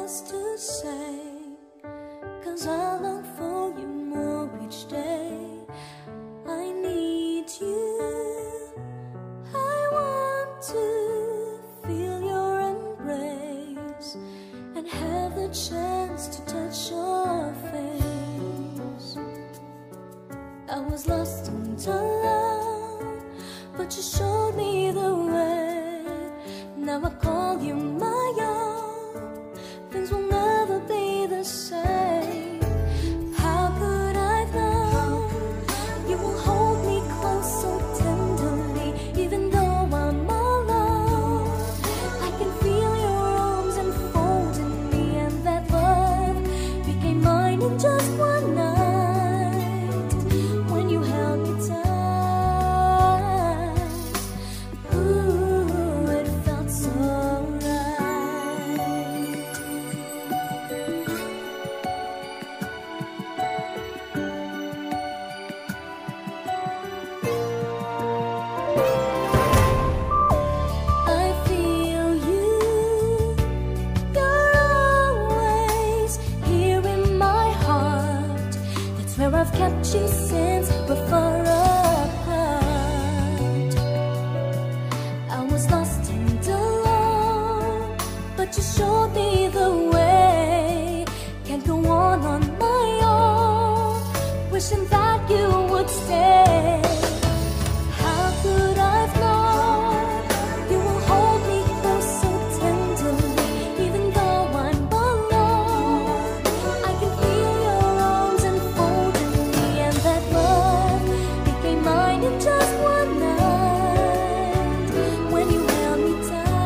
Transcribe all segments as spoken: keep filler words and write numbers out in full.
else to say, 'cause I long for you more each day. I need you, I want to feel your embrace and have the chance to touch your face. I was lost and alone, but you showed me the way. Now I call you my own. Things will never be the same. How could I know you will hold me close so tenderly, even though I'm alone? I can feel your arms enfolding me, and that love became mine in just one night when you held me tight. Ooh, it felt so I've kept you since we're far apart. I was lost and alone, but you showed me the way. Can't go on on my own, wishing that you would stay. How could I've known you will hold me close so tenderly, even though I'm alone? I can feel your arms enfolding me, and that love became mine in just one night when you held me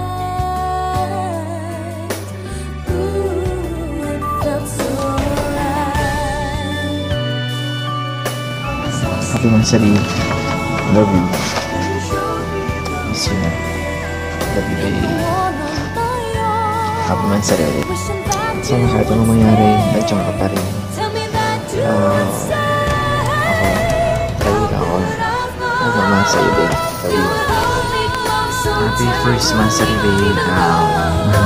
tight. Ooh, it felt so right. Happy Mansari. Love you. Miss you na. Love you baby. Happy Mansari ulit. Sa lahat ng mangyari, nandiyan ka pa rin. Uh, ako, kayo na ako. Nagmamahal sa'yo din. Love you. Happy first Mansari baby. Um,